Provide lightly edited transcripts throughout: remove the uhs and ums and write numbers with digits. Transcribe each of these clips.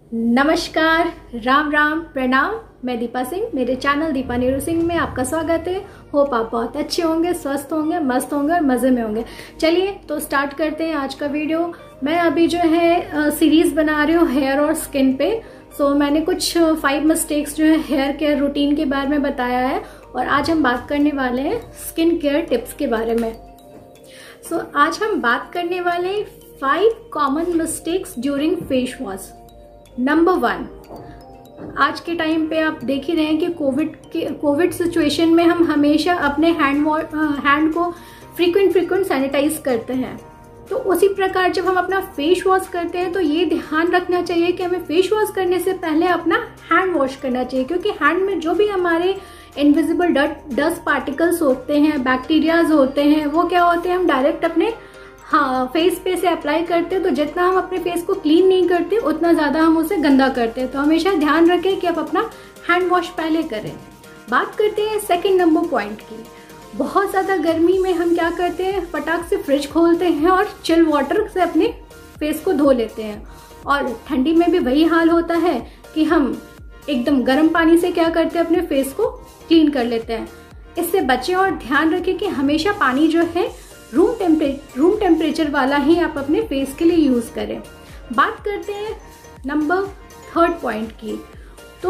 नमस्कार, राम राम, प्रणाम। मैं दीपा सिंह, मेरे चैनल दीपा नीरू सिंह में आपका स्वागत है। होप आप बहुत अच्छे होंगे, स्वस्थ होंगे, मस्त होंगे और मज़े में होंगे। चलिए तो स्टार्ट करते हैं आज का वीडियो। मैं अभी जो है सीरीज़ बना रही हूँ हेयर और स्किन पे। मैंने कुछ 5 मिस्टेक्स जो है हेयर केयर रूटीन के बारे में बताया है और आज हम बात करने वाले हैं स्किन केयर टिप्स के बारे में। आज हम बात करने वाले हैं 5 common mistakes during face wash. Number 1, आज के टाइम पे आप देख ही रहे हैं कि कोविड सिचुएशन में हम हमेशा अपने हैंड को फ्रीक्वेंट सैनिटाइज करते हैं। तो उसी प्रकार जब हम अपना फेस वॉश करते हैं तो ये ध्यान रखना चाहिए कि हमें फेस वॉश करने से पहले अपना हैंड वॉश करना चाहिए, क्योंकि हैंड में जो भी हमारे इनविजिबल डस्ट पार्टिकल्स होते हैं, बैक्टीरियाज होते हैं, वो क्या होते हैं हम डायरेक्ट अपने फेस पे से अप्लाई करते हैं। तो जितना हम अपने फेस को क्लीन नहीं करते उतना ज़्यादा हम उसे गंदा करते हैं। तो हमेशा ध्यान रखें कि आप अपना हैंड वॉश पहले करें। बात करते हैं सेकंड नंबर पॉइंट की। बहुत ज़्यादा गर्मी में हम क्या करते हैं, फटाक से फ्रिज खोलते हैं और चिल वाटर से अपने फेस को धो लेते हैं। और ठंडी में भी वही हाल होता है कि हम एकदम गर्म पानी से क्या करते हैं, अपने फेस को क्लीन कर लेते हैं। इससे बचें और ध्यान रखें कि हमेशा पानी जो है रूम टेम्परेचर वाला ही आप अपने फेस के लिए यूज़ करें। बात करते हैं नंबर 3 पॉइंट की। तो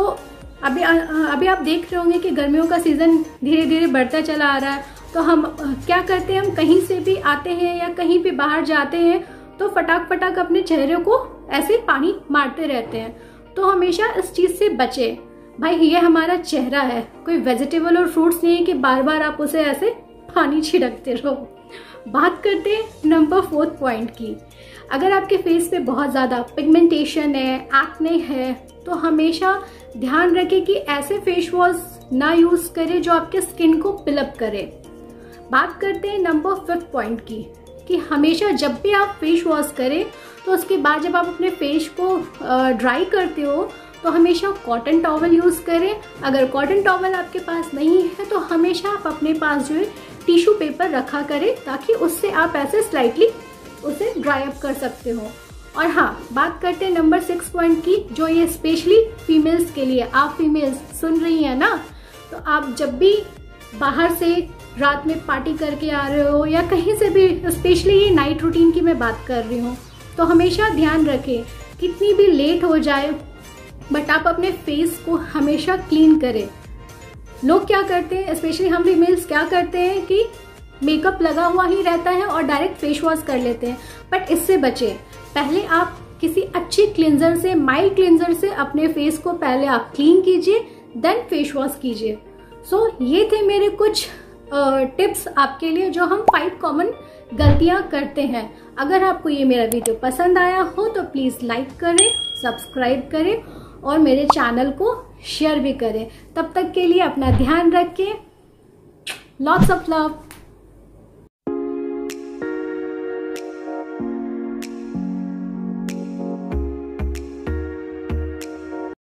अभी आप देख रहे होंगे कि गर्मियों का सीज़न धीरे धीरे बढ़ता चला आ रहा है। तो हम क्या करते हैं, हम कहीं से भी आते हैं या कहीं भी बाहर जाते हैं तो फटाक अपने चेहरे को ऐसे पानी मारते रहते हैं। तो हमेशा इस चीज़ से बचें। भाई ये हमारा चेहरा है, कोई वेजिटेबल और फ्रूट्स नहीं है कि बार बार आप उसे ऐसे पानी छिड़कते रहो। बात करते हैं नंबर 4 पॉइंट की। अगर आपके फेस पे बहुत ज़्यादा पिगमेंटेशन है, एक्ने है, तो हमेशा ध्यान रखें कि ऐसे फेस वॉश ना यूज़ करें जो आपके स्किन को पिलअप करे। बात करते हैं नंबर 5 पॉइंट की कि हमेशा जब भी आप फेस वॉश करें तो उसके बाद जब आप अपने फेस को ड्राई करते हो तो हमेशा कॉटन टॉवल यूज़ करें। अगर कॉटन टॉवल आपके पास नहीं है तो हमेशा आप अपने पास जो है टिश्यू पेपर रखा करें, ताकि उससे आप ऐसे स्लाइटली उसे ड्राई अप कर सकते हो। और हाँ, बात करते हैं नंबर 6 पॉइंट की, जो ये स्पेशली फीमेल्स के लिए। आप फीमेल्स सुन रही हैं ना, तो आप जब भी बाहर से रात में पार्टी करके आ रहे हो या कहीं से भी, स्पेशली ये नाइट रूटीन की मैं बात कर रही हूँ, तो हमेशा ध्यान रखें कितनी भी लेट हो जाए बट आप अपने फेस को हमेशा क्लीन करें। लोग क्या करते हैं, स्पेशली हम फीमेल्स क्या करते हैं कि मेकअप लगा हुआ ही रहता है और डायरेक्ट फेस वॉश कर लेते हैं। बट इससे बचें। पहले आप किसी अच्छी क्लींजर से, माइल्ड क्लींजर से अपने फेस को पहले आप क्लीन कीजिए, देन फेस वॉश कीजिए। ये थे मेरे कुछ टिप्स आपके लिए जो हम 5 कॉमन गलतियां करते हैं। अगर आपको ये मेरा वीडियो पसंद आया हो तो प्लीज़ लाइक करें, सब्सक्राइब करें और मेरे चैनल को शेयर भी करें। तब तक के लिए अपना ध्यान रखें। Lots of love.